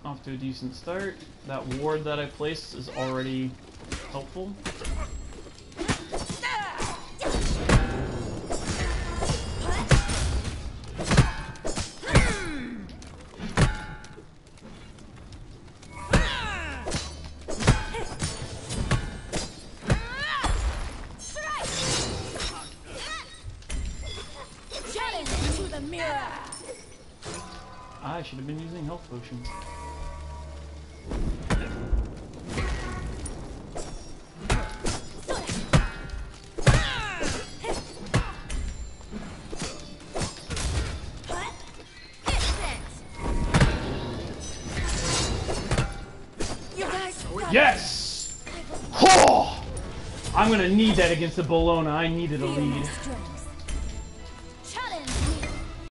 Off to a decent start. That ward that I placed is already helpful. I should have been using health potions. Yes! Oh! I'm gonna need that against the Bellona. I needed a lead.